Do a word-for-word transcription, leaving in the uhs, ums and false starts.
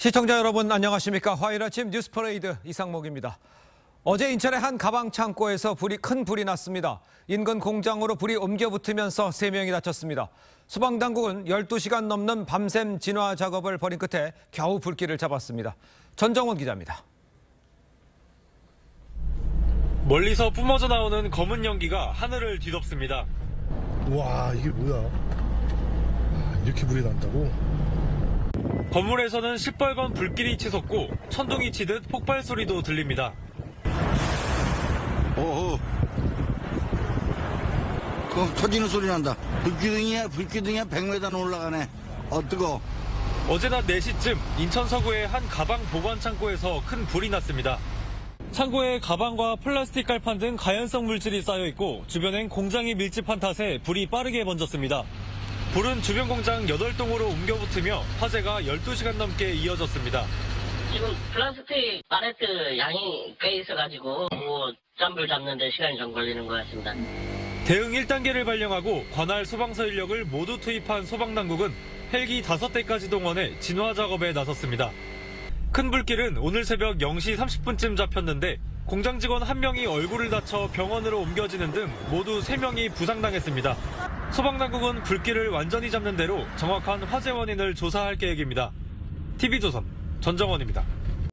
시청자 여러분 안녕하십니까. 화요일 아침 뉴스퍼레이드 이상목입니다. 어제 인천의 한 가방 창고에서 불이 큰 불이 났습니다. 인근 공장으로 불이 옮겨 붙으면서 세 명이 다쳤습니다. 소방당국은 열두 시간 넘는 밤샘 진화 작업을 벌인 끝에 겨우 불길을 잡았습니다. 전정원 기자입니다. 멀리서 뿜어져 나오는 검은 연기가 하늘을 뒤덮습니다. 와, 이게 뭐야? 아, 이렇게 불이 난다고? 건물에서는 시뻘건 불길이 치솟고 천둥이 치듯 폭발 소리도 들립니다. 오호. 그 터지는 소리 난다. 불기둥이야, 불기둥이야, 백 미터 올라가네. 어, 뜨거. 어제 낮 네 시쯤 인천 서구의 한 가방 보관 창고에서 큰 불이 났습니다. 창고에 가방과 플라스틱 깔판 등 가연성 물질이 쌓여 있고 주변엔 공장이 밀집한 탓에 불이 빠르게 번졌습니다. 불은 주변 공장 여덟 동으로 옮겨 붙으며 화재가 열두 시간 넘게 이어졌습니다. 지금 플라스틱 파레트 양이 꽤 있어가지고 뭐 짠불 잡는 데 시간이 좀 걸리는 것 같습니다. 대응 일 단계를 발령하고 관할 소방서 인력을 모두 투입한 소방당국은 헬기 다섯 대까지 동원해 진화 작업에 나섰습니다. 큰 불길은 오늘 새벽 영 시 삼십 분쯤 잡혔는데 공장 직원 한 명이 얼굴을 다쳐 병원으로 옮겨지는 등 모두 세 명이 부상당했습니다. 소방당국은 불길을 완전히 잡는 대로 정확한 화재 원인을 조사할 계획입니다. 티비조선 전정원입니다.